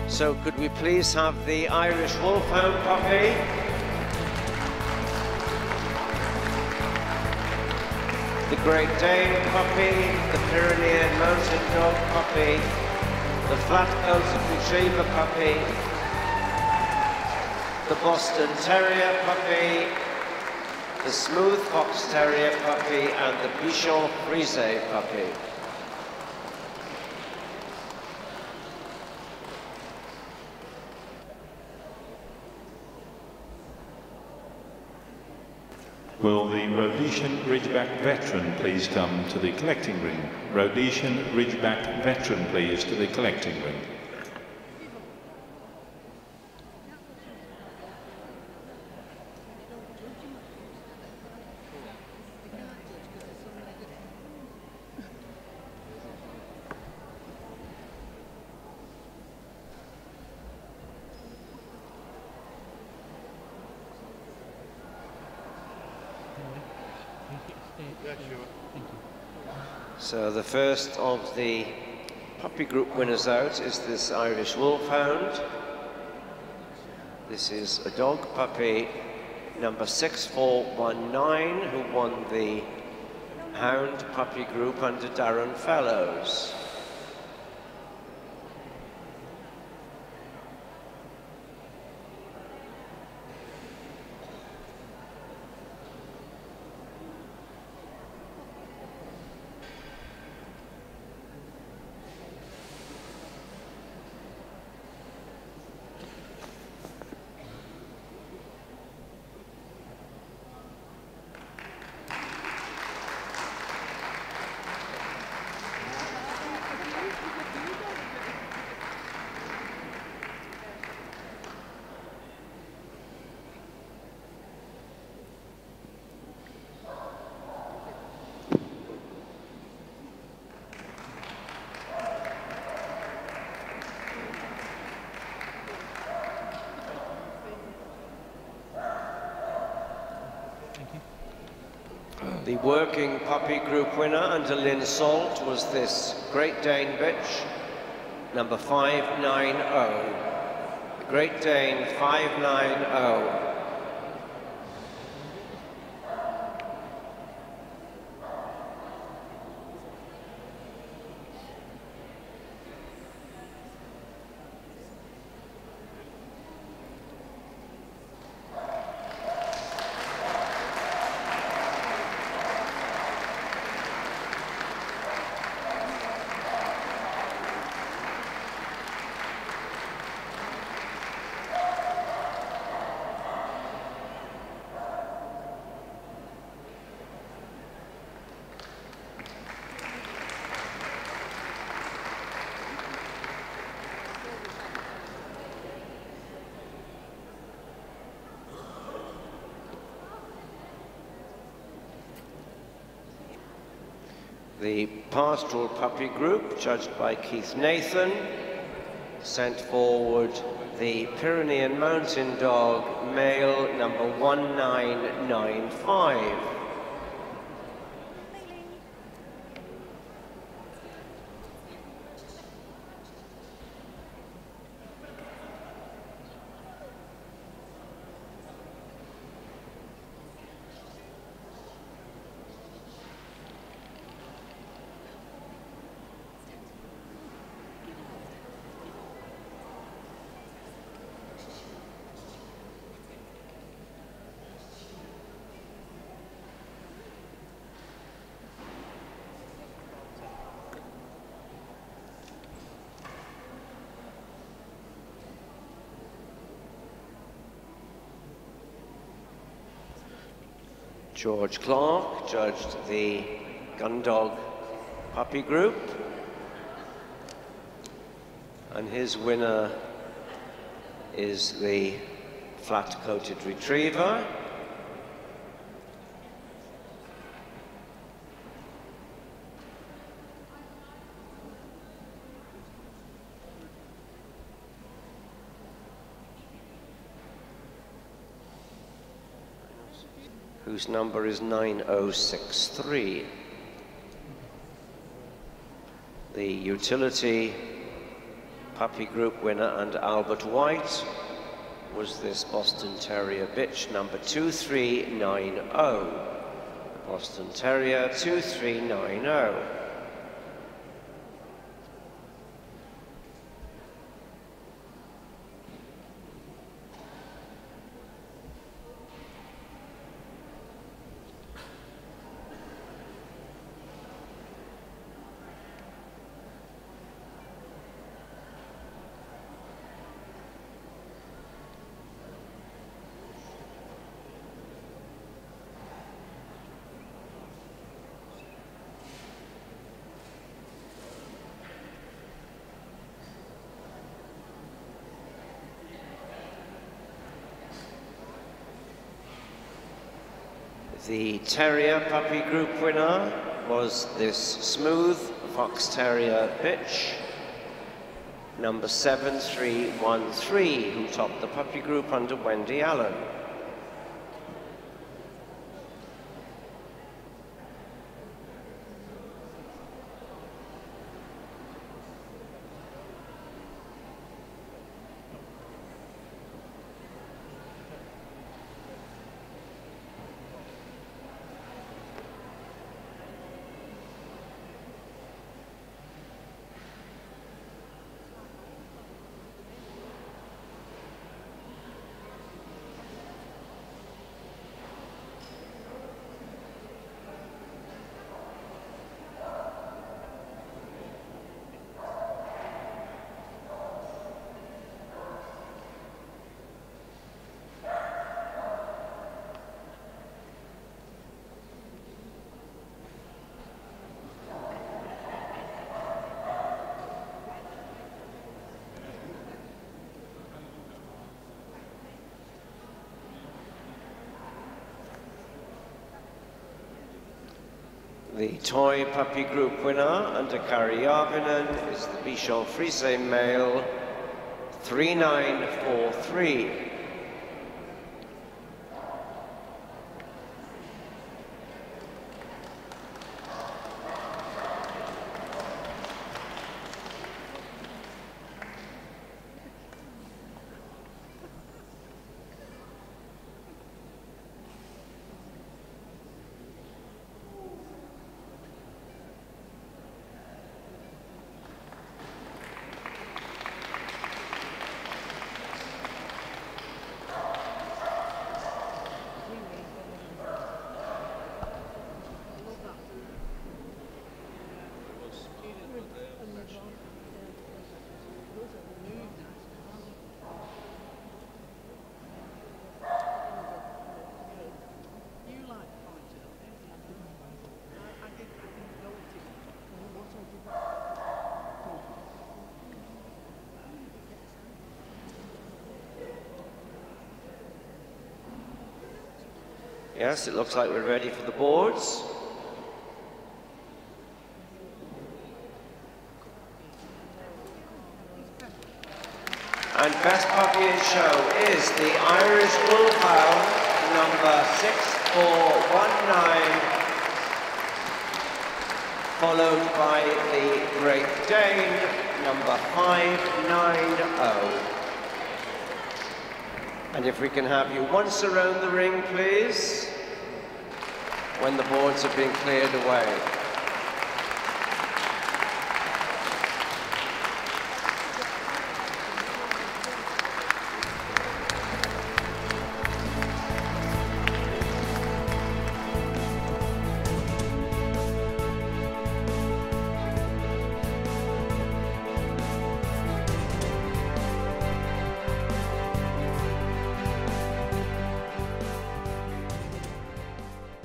So could we please have the Irish Wolfhound puppy? The Great Dane puppy, the Pyrenean Mountain Dog puppy, the Flat-Coated Retriever puppy, the Boston Terrier puppy, the Smooth Fox Terrier puppy, and the Bichon Frise puppy. Will the Rhodesian Ridgeback veteran please come to the collecting ring? Rhodesian Ridgeback veteran please to the collecting ring. So the first of the puppy group winners out is this Irish Wolfhound. This is a dog puppy number 6419 who won the Hound puppy group under Darren Fellows. The working puppy group winner under Lynn Salt was this Great Dane bitch, number 590. The Great Dane 590. The Pastoral Puppy Group, judged by Keith Nathan, sent forward the Pyrenean Mountain Dog, male number 1995. George Clark judged the Gundog Puppy Group, and his winner is the Flat-Coated Retriever. Whose number is 9063. The utility puppy group winner under Albert White was this Boston Terrier bitch, number 2390. Boston Terrier 2390. The Terrier puppy group winner was this smooth Fox Terrier bitch, number 7313, who topped the puppy group under Wendy Allen. The toy puppy group winner under Kari Järvinen is the Bichon Frise male 3943. Yes, it looks like we're ready for the boards. And best puppy in show is the Irish Wolfhound, number 6419, followed by the Great Dane, number 590. And if we can have you once around the ring, please, when the boards have been cleared away.